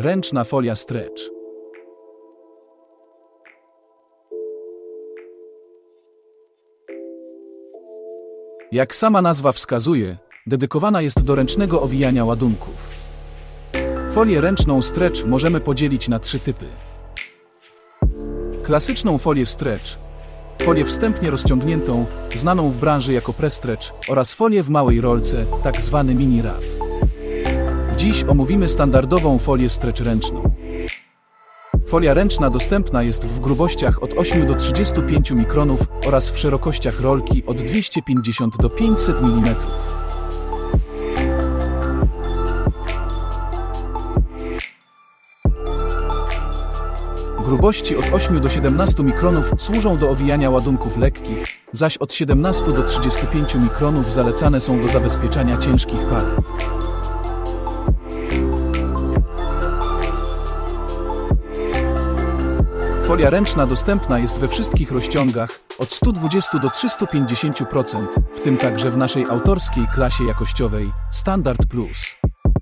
Ręczna folia stretch. Jak sama nazwa wskazuje, dedykowana jest do ręcznego owijania ładunków. Folię ręczną stretch możemy podzielić na 3 typy. Klasyczną folię stretch, folię wstępnie rozciągniętą, znaną w branży jako prestretch, oraz folię w małej rolce, tak zwany mini wrap. Dziś omówimy standardową folię stretch ręczną. Folia ręczna dostępna jest w grubościach od 8 do 35 mikronów oraz w szerokościach rolki od 250 do 500 mm. Grubości od 8 do 17 mikronów służą do owijania ładunków lekkich, zaś od 17 do 35 mikronów zalecane są do zabezpieczania ciężkich palet. Folia ręczna dostępna jest we wszystkich rozciągach od 120 do 350%, w tym także w naszej autorskiej klasie jakościowej Standard Plus.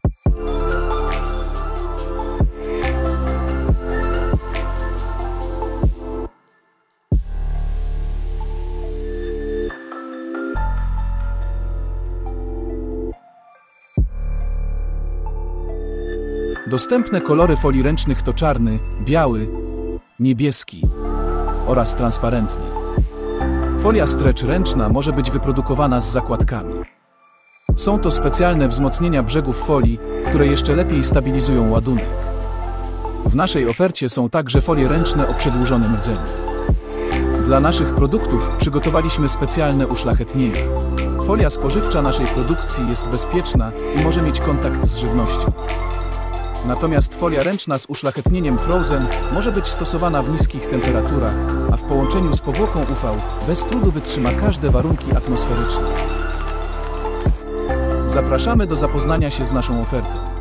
Dostępne kolory folii ręcznych to czarny, biały, niebieski oraz transparentny. Folia stretch ręczna może być wyprodukowana z zakładkami. Są to specjalne wzmocnienia brzegów folii, które jeszcze lepiej stabilizują ładunek. W naszej ofercie są także folie ręczne o przedłużonym rdzeniu. Dla naszych produktów przygotowaliśmy specjalne uszlachetnienie. Folia spożywcza naszej produkcji jest bezpieczna i może mieć kontakt z żywnością. Natomiast folia ręczna z uszlachetnieniem Frozen może być stosowana w niskich temperaturach, a w połączeniu z powłoką UV bez trudu wytrzyma każde warunki atmosferyczne. Zapraszamy do zapoznania się z naszą ofertą.